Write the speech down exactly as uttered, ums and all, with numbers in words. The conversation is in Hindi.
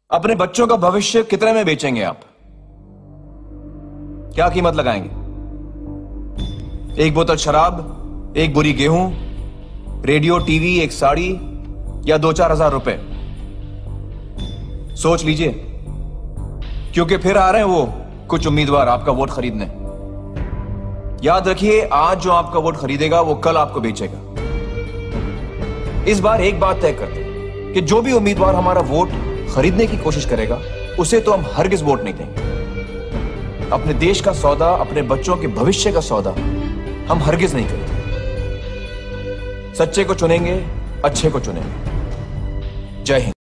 अपने बच्चों का भविष्य कितने में बेचेंगे आप? क्या कीमत लगाएंगे? एक बोतल शराब, एक बोरी गेहूं, रेडियो, टीवी, एक साड़ी या दो चार हजार रुपए? सोच लीजिए, क्योंकि फिर आ रहे हैं वो कुछ उम्मीदवार आपका वोट खरीदने। याद रखिए, आज जो आपका वोट खरीदेगा वो कल आपको बेचेगा। इस बार एक बात तय कर दें कि जो भी उम्मीदवार हमारा वोट खरीदने की कोशिश करेगा उसे तो हम हरगिज वोट नहीं देंगे। अपने देश का सौदा, अपने बच्चों के भविष्य का सौदा हम हरगिज नहीं करेंगे। सच्चे को चुनेंगे, अच्छे को चुनेंगे। जय हिंद।